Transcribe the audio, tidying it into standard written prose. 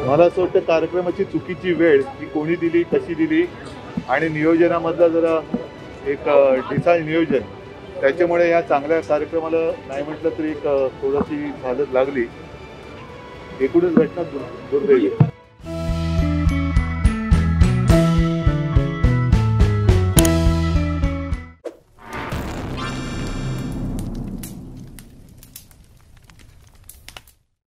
मला असं वाटतं कार्यक्रमाची चुकीची वेळ ही कोणी दिली, कशी दिली आणि नियोजनामधला जरा एक ढिसाळ नियोजन, त्याच्यामुळे या चांगल्या कार्यक्रमाला नाही म्हटलं तरी एक थोडीशी हालत लागली. एकूणच घटना दुर्दैवी.